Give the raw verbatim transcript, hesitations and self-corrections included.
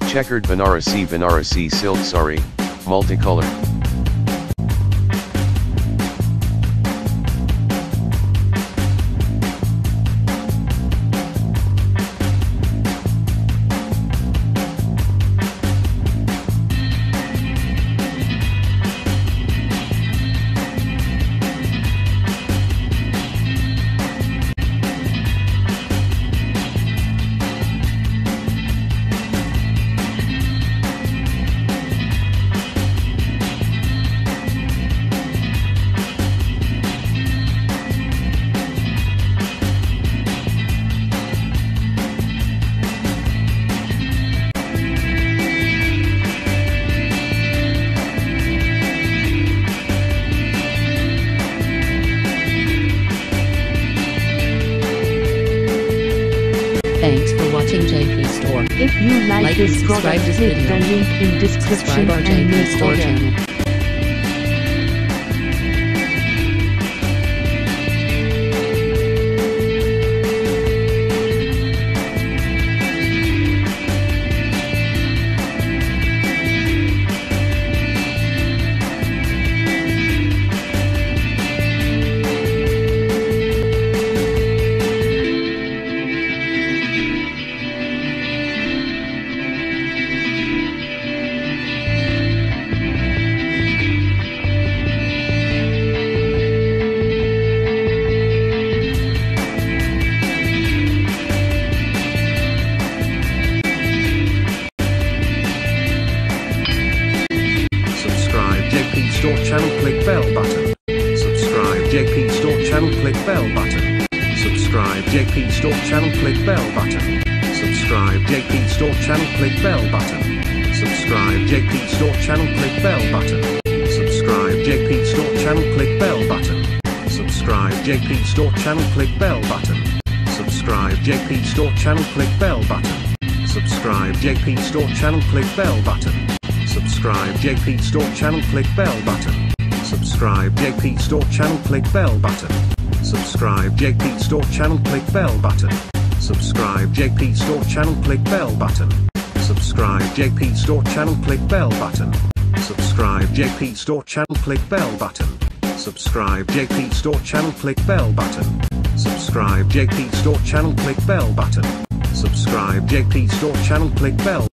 Checkered Banarasi Banarasi silk sari, multicolor. Thanks for watching J P Store. If you like, Like this and subscribe product, this click video. the link in description Subscribe our and J P make Store order. channel. Subscribe J P Store channel, click bell button. Subscribe J P Store channel, click bell button. Subscribe J P Store channel, click bell button. Subscribe J P Store channel, click bell button. Subscribe J P Store channel, click bell button. Subscribe J P Store channel, click bell button. Subscribe J P Store channel, click bell button. Subscribe J P Store channel, click bell button. Subscribe J P Store channel, click bell button. Subscribe J P Store channel, click bell button. Subscribe J P Store channel, click bell button. Subscribe J P Store channel, click bell button. Subscribe J P Store channel, click bell button. Subscribe J P Store channel, click bell button. Subscribe J P Store channel, click bell button. Subscribe J P Store channel, click bell button. Subscribe J P Store channel, click bell button. Subscribe J P Store channel, click bell